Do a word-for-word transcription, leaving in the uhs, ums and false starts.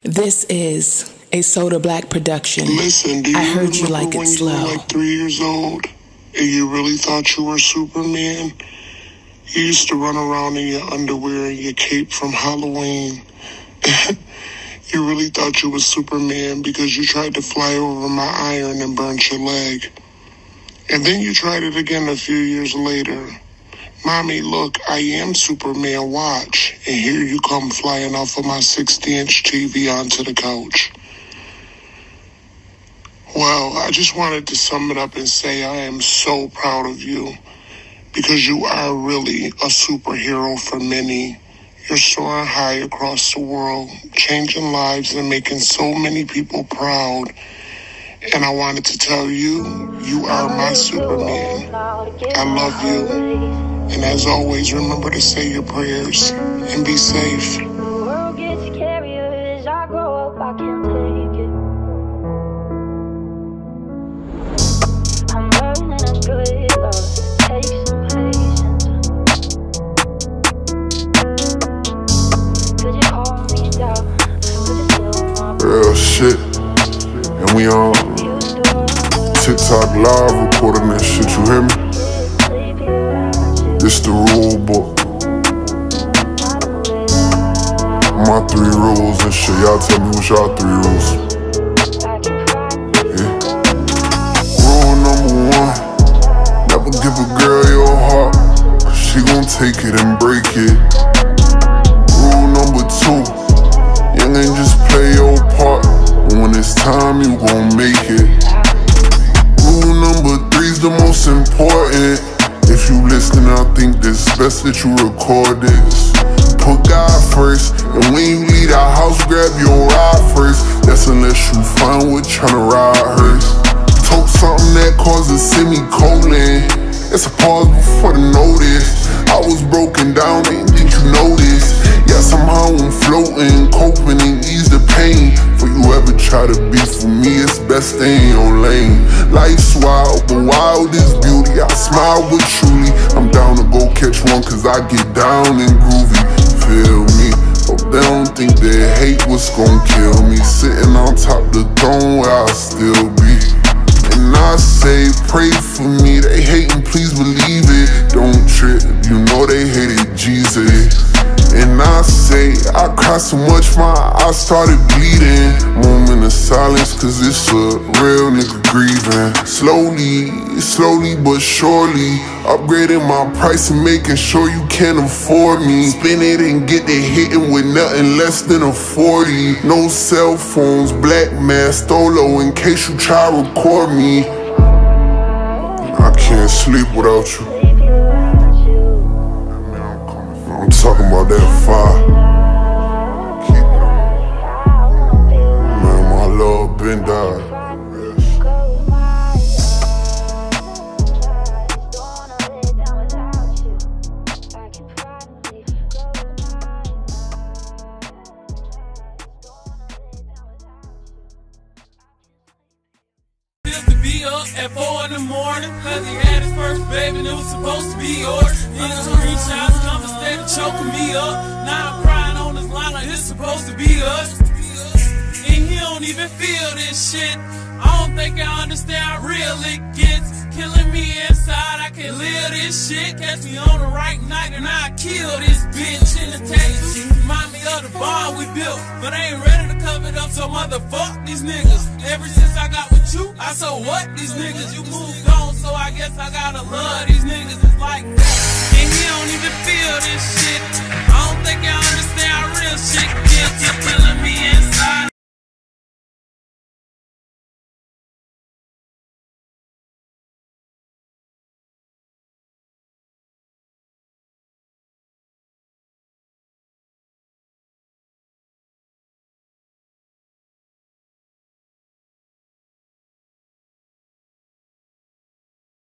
This is a Soda Black production. Listen, do you I heard you like it when slow. You were like three years old and you really thought you were Superman? You used to run around in your underwear and your cape from Halloween. You really thought you was Superman because you tried to fly over my iron and burnt your leg. And then you tried it again a few years later. Mommy, look, I am Superman, watch. And here you come flying off of my sixty inch T V onto the couch. Well, I just wanted to sum it up and say I am so proud of you because you are really a superhero for many. You're soaring high across the world, changing lives and making so many people proud. And I wanted to tell you, you are my Superman. I love you. And as always, remember to say your prayers and be safe. The world gets scarier as I grow up, I can't take it. I'm learning a good love, take some patience. Could you call me down? Could you still want Real shit. And we on TikTok live recording that shit, you hear me? This the rule book. My three rules and shit. Y'all tell me what's y'all three rules. Yeah. Rule number one, never give a girl your heart, cause she gon' take it and break it. Rule number two, you ain't just play your part, but when it's time you gon' make it. Rule number three's the most important. If you listening, I think it's best that you record this. Put God first, and when you leave the house, grab your ride first. That's unless you find what tryna ride hers. Told something that causes semicolon. It's a pause before the notice. I was broken down, ain't think you noticed. Yeah, somehow I'm floating, coping and ease the pain. For you ever try to be for me, it's best stay in your lane. Life's wild, but wild is beauty. I smile, but truly, I'm down to go catch one, cause I get down and groovy. Feel me? Hope they don't think they hate what's gon' kill me. Sitting on top the throne where I still be. And I say, pray for me. They hating, please believe it. Don't trip, you know they hated Jesus. And I say, I cried so much my eyes started bleeding. Moment of silence, cause it's a real nigga grieving. Slowly, slowly but surely, upgrading my price and making sure you can afford me. Spin it and get the hitting with nothing less than a forty. No cell phones, black mask, Stolo in case you try to record me. I can't sleep without you. I'm talking about that fire. Man, my love been died. Be up at four in the morning, cause he had his first baby and it was supposed to be yours. Niggas screenshots come instead of choking me up. Now I'm crying on this line like it's supposed to be us. And he don't even feel this shit. I don't think I understand how real it gets. Killing me inside, I can't live this shit. Catch me on the right night and I kill this bitch in the taxi. Remind me of the bond we built, but I ain't ready to cover it up, so motherfuck these niggas. Ever since I got with you, I so what these niggas. You moved on, so I guess I gotta love these niggas. It's like